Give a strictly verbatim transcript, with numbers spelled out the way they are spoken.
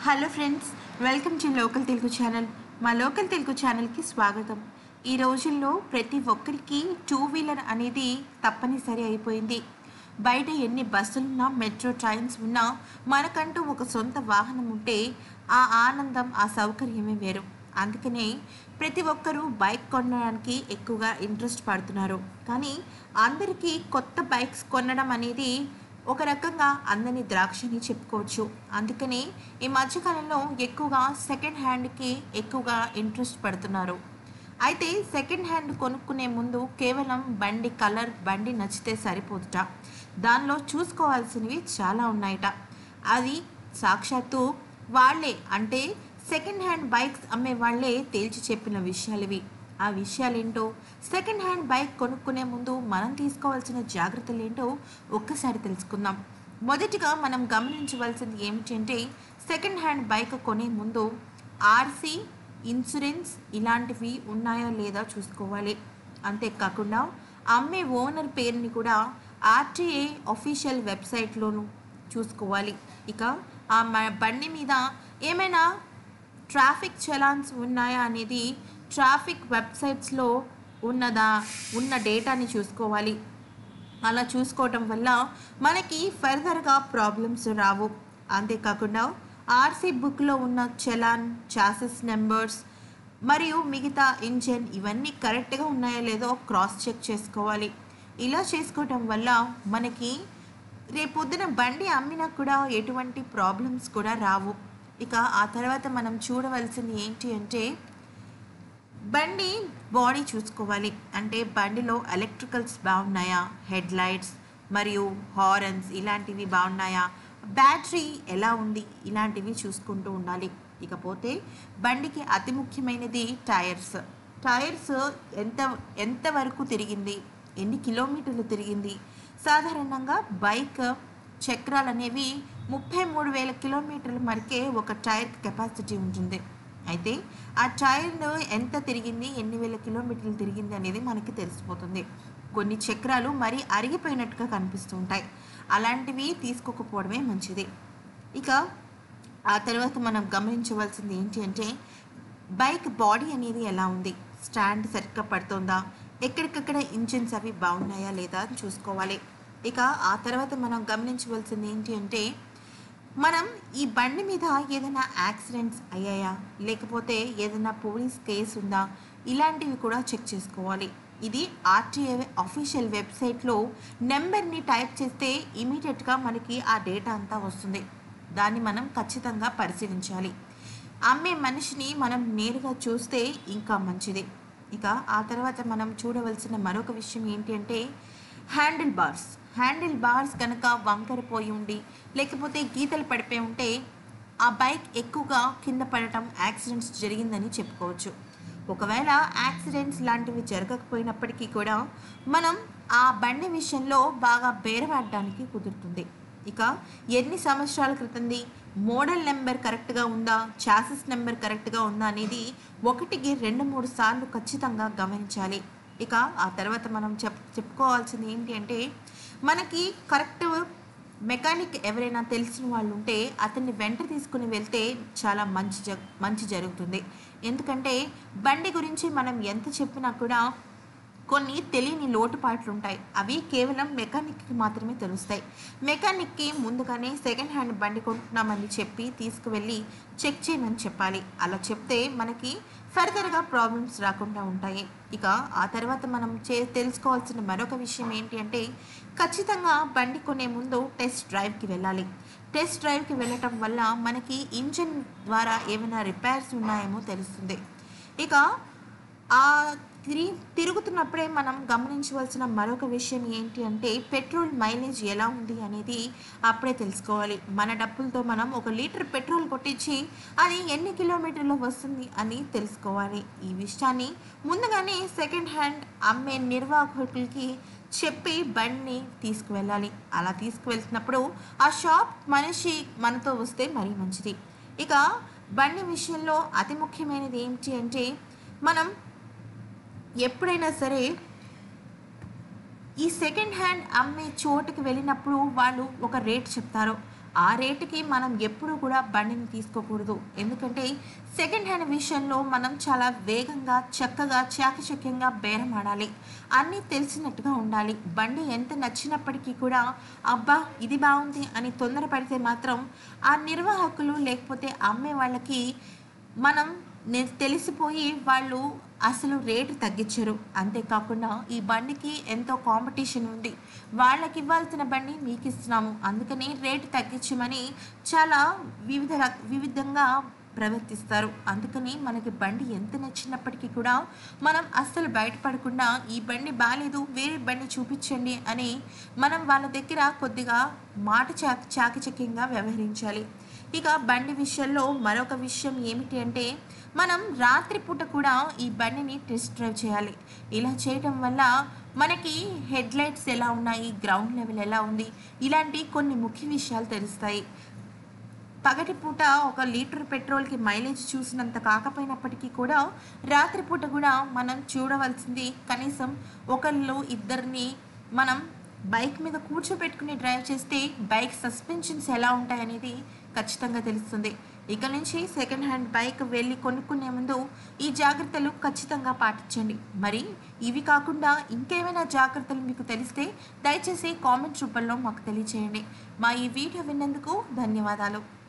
Hello friends, welcome to local Telugu channel. మా local Telugu ఛానల్కి స్వాగతం. ఈ రోజుల్లో ప్రతి ఒక్కరికి టూ వీలర్ అనేది తప్పనిసరి అయిపోయింది. బయట ఎన్ని బస్సులున్నా, మెట్రో ట్రైన్స్ ఉన్నా మనకంటూ ఒక సొంత వాహనం ఉంటే ఆ ఆనందం, ఆ సౌకర్యమే వేరు. అందుకనే ప్రతి ఒక్కరూ బైక్ కొనడానికి ఎక్కువగా ఇంట్రెస్ట్ పడుతున్నారు. కానీ అందరికీ కొత్త బైక్స్ కొనడం అనేది ఒక రకంగా అందని ద్రాక్షని చెప్పుకోవచ్చు. అందుకని ఈ మధ్యకాలంలో ఎక్కువగా సెకండ్ హ్యాండ్కి ఎక్కువగా ఇంట్రెస్ట్ పడుతున్నారు. అయితే సెకండ్ హ్యాండ్ కొనుక్కునే ముందు కేవలం బండి కలర్, బండి నచ్చితే సరిపోదుట. దానిలో చూసుకోవాల్సినవి చాలా ఉన్నాయట. అది సాక్షాత్తు వాళ్ళే, అంటే సెకండ్ హ్యాండ్ బైక్స్ అమ్మే వాళ్ళే తేల్చి చెప్పిన విషయాలు ఇవి. ఆ విషయాలేంటో, సెకండ్ హ్యాండ్ బైక్ కొనుక్కునే ముందు మనం తీసుకోవాల్సిన జాగ్రత్తలు ఏంటో ఒక్కసారి తెలుసుకుందాం. మొదటిగా మనం గమనించవలసింది ఏమిటంటే, సెకండ్ హ్యాండ్ బైక్ కొనే ముందు ఆర్సీ, ఇన్సూరెన్స్ ఇలాంటివి ఉన్నాయా లేదా చూసుకోవాలి. అంతేకాకుండా అమ్మే ఓనర్ పేరుని కూడా ఆర్టీఏ అఫీషియల్ వెబ్సైట్లోనూ చూసుకోవాలి. ఇక ఆ బండి మీద ఏమైనా ట్రాఫిక్ చలాన్స్ ఉన్నాయా అనేది ట్రాఫిక్ వెబ్సైట్స్లో ఉన్నదా ఉన్న డేటాని చూసుకోవాలి. అలా చూసుకోవటం వల్ల మనకి ఫర్దర్గా ప్రాబ్లమ్స్ రావు. అంతేకాకుండా ఆర్సీ బుక్లో ఉన్న చలాన్, చాసెస్ నెంబర్స్ మరియు మిగతా ఇంజన్ ఇవన్నీ కరెక్ట్గా ఉన్నాయో లేదో క్రాస్ చెక్ చేసుకోవాలి. ఇలా చేసుకోవటం వల్ల మనకి రేపొద్దున బండి అమ్మినా కూడా ఎటువంటి ప్రాబ్లమ్స్ కూడా రావు. ఇక ఆ తర్వాత మనం చూడవలసింది ఏంటి అంటే, బండి బాడీ చూసుకోవాలి. అంటే బండిలో ఎలక్ట్రికల్స్ బాగున్నాయా, హెడ్ లైట్స్ మరియు హారన్స్ ఇలాంటివి బాగున్నాయా, బ్యాటరీ ఎలా ఉంది, ఇలాంటివి చూసుకుంటూ ఉండాలి. ఇకపోతే బండికి అతి ముఖ్యమైనది టైర్స్. టైర్స్ ఎంత ఎంతవరకు తిరిగింది, ఎన్ని కిలోమీటర్లు తిరిగింది. సాధారణంగా బైక్ చక్రాలు అనేవి ముప్పై మూడు వేల కిలోమీటర్ల వరకే ఒక టైర్ కెపాసిటీ ఉంటుంది. అయితే ఆ టైర్ను ఎంత తిరిగింది, ఎన్ని వేల కిలోమీటర్లు తిరిగింది అనేది మనకి తెలిసిపోతుంది. కొన్ని చక్రాలు మరీ అరిగిపోయినట్టుగా కనిపిస్తూ ఉంటాయి. అలాంటివి తీసుకోకపోవడమే మంచిది. ఇక ఆ తర్వాత మనం గమనించవలసింది ఏంటి అంటే, బైక్ బాడీ అనేది ఎలా ఉంది, స్టాండ్ సరిగ్గా పడుతుందా, ఎక్కడికక్కడ ఇంజిన్స్ అవి బాగున్నాయా లేదా అని చూసుకోవాలి. ఇక ఆ తర్వాత మనం గమనించవలసింది ఏంటి అంటే, మనం ఈ బండి మీద ఏదైనా యాక్సిడెంట్స్ అయ్యాయా, లేకపోతే ఏదైనా పోలీస్ కేసు ఉందా, ఇలాంటివి కూడా చెక్ చేసుకోవాలి. ఇది ఆర్టీఏ అఫీషియల్ వెబ్సైట్లో నెంబర్ని టైప్ చేస్తే ఇమీడియట్గా మనకి ఆ డేటా అంతా వస్తుంది. దాన్ని మనం ఖచ్చితంగా పరిశీలించాలి. అమ్మే మనిషిని మనం నేరుగా చూస్తే ఇంకా మంచిది. ఇక ఆ తర్వాత మనం చూడవలసిన మరొక విషయం ఏంటి అంటే, హ్యాండిల్ బార్స్. హ్యాండిల్ బార్స్ కనుక వంకరపోయి ఉండి, లేకపోతే గీతలు పడిపోయి ఉంటే ఆ బైక్ ఎక్కువగా కింద పడటం, యాక్సిడెంట్స్ జరిగిందని చెప్పుకోవచ్చు. ఒకవేళ యాక్సిడెంట్స్ లాంటివి జరగకపోయినప్పటికీ కూడా మనం ఆ బండి విషయంలో బాగా బేరవాడడానికి కుదురుతుంది. ఇక ఎన్ని సంవత్సరాల క్రితంది, మోడల్ నెంబర్ కరెక్ట్గా ఉందా, చాసిస్ నెంబర్ కరెక్ట్గా ఉందా అనేది ఒకటికి రెండు మూడు సార్లు ఖచ్చితంగా గమనించాలి. ఇక ఆ తర్వాత మనం చెప్ చెప్పుకోవాల్సింది ఏంటి అంటే, మనకి కరెక్ట్ మెకానిక్ ఎవరైనా తెలిసిన వాళ్ళు ఉంటే అతన్ని వెంట తీసుకుని వెళ్తే చాలా మంచి జ మంచి జరుగుతుంది. ఎందుకంటే బండి గురించి మనం ఎంత చెప్పినా కూడా కొన్ని తెలియని లోటుపాట్లు ఉంటాయి. అవి కేవలం మెకానిక్కి మాత్రమే తెలుస్తాయి. మెకానిక్కి ముందుగానే సెకండ్ హ్యాండ్ బండి కొంటున్నామని చెప్పి తీసుకువెళ్ళి చెక్ చేయమని చెప్పాలి. అలా చెప్తే మనకి ఫర్దర్గా ప్రాబ్లమ్స్ రాకుండా ఉంటాయి. ఇక ఆ తర్వాత మనం చే తెలుసుకోవాల్సిన మరొక విషయం ఏంటి అంటే, ఖచ్చితంగా బండి కొనే ముందు టెస్ట్ డ్రైవ్కి వెళ్ళాలి. టెస్ట్ డ్రైవ్కి వెళ్ళటం వల్ల మనకి ఇంజిన్ ద్వారా ఏమైనా రిపేర్స్ ఉన్నాయేమో తెలుస్తుంది. ఇక ఆ తిరి తిరుగుతున్నప్పుడే మనం గమనించవలసిన మరొక విషయం ఏంటి అంటే, పెట్రోల్ మైలేజ్ ఎలా ఉంది అనేది అప్పుడే తెలుసుకోవాలి. మన డబ్బులతో మనం ఒక లీటర్ పెట్రోల్ కొట్టించి అది ఎన్ని కిలోమీటర్లు వస్తుంది అని తెలుసుకోవాలి. ఈ విషయాన్ని ముందుగానే సెకండ్ హ్యాండ్ అమ్మే నిర్వాహకులకి చెప్పి బండిని తీసుకువెళ్ళాలి. అలా తీసుకువెళ్తున్నప్పుడు ఆ షాప్ మనిషి మనతో వస్తే మరీ మంచిది. ఇక బండి విషయంలో అతి ముఖ్యమైనది ఏంటి అంటే, మనం ఎప్పుడైనా సరే ఈ సెకండ్ హ్యాండ్ అమ్మే చోటుకి వెళ్ళినప్పుడు వాళ్ళు ఒక రేట్ చెప్తారు. ఆ రేటుకి మనం ఎప్పుడూ కూడా బండిని తీసుకోకూడదు. ఎందుకంటే సెకండ్ హ్యాండ్ విషయంలో మనం చాలా వేగంగా, చక్కగా, చాకచక్యంగా బేరమాడాలి. అన్నీ తెలిసినట్టుగా ఉండాలి. బండి ఎంత నచ్చినప్పటికీ కూడా అబ్బా! ఇది బావుంది అని తొందరపడితే మాత్రం ఆ నిర్వాహకులు లేకపోతే అమ్మే వాళ్ళకి మనం నే తెలిసిపోయి వాళ్ళు అసలు రేటు తగ్గించరు. అంతేకాకుండా ఈ బండికి ఎంతో కాంపిటీషన్ ఉంది. వాళ్ళకి ఇవ్వాల్సిన బండి మీకు ఇస్తున్నాము. అందుకని రేటు తగ్గించమని చాలా వివిధ రక వివిధంగా ప్రవర్తిస్తారు. అందుకని మనకి బండి ఎంత నచ్చినప్పటికీ కూడా మనం అస్సలు బయటపడకుండా ఈ బండి బాలేదు, వేరే బండి చూపించండి అని మనం వాళ్ళ దగ్గర కొద్దిగా మాట చా చాకచక్యంగా వ్యవహరించాలి. ఇక బండి విషయంలో మరొక విషయం ఏమిటి అంటే మనం రాత్రిపూట కూడా ఈ బండిని టెస్ట్ డ్రైవ్ చేయాలి. ఇలా చేయటం వల్ల మనకి హెడ్ లైట్స్ ఎలా ఉన్నాయి, గ్రౌండ్ లెవెల్ ఎలా ఉంది, ఇలాంటి కొన్ని ముఖ్య విషయాలు తెలుస్తాయి. పగటిపూట ఒక లీటర్ పెట్రోల్కి మైలేజ్ చూసినంత కాకపోయినప్పటికీ కూడా రాత్రిపూట కూడా మనం చూడవలసింది కనీసం ఒకళ్ళు ఇద్దరిని మనం బైక్ మీద కూర్చోబెట్టుకుని డ్రైవ్ చేస్తే బైక్ సస్పెన్షన్స్ ఎలా ఉంటాయనేది ఖచ్చితంగా తెలుస్తుంది. ఇక నుంచి సెకండ్ హ్యాండ్ బైక్ వెళ్ళి కొనుక్కునే ముందు ఈ జాగ్రత్తలు ఖచ్చితంగా పాటించండి. మరి ఇవి కాకుండా ఇంకేమైనా జాగ్రత్తలు మీకు తెలిస్తే దయచేసి కామెంట్ రూపంలో మాకు తెలియచేయండి. మా ఈ వీడియో విన్నందుకు ధన్యవాదాలు.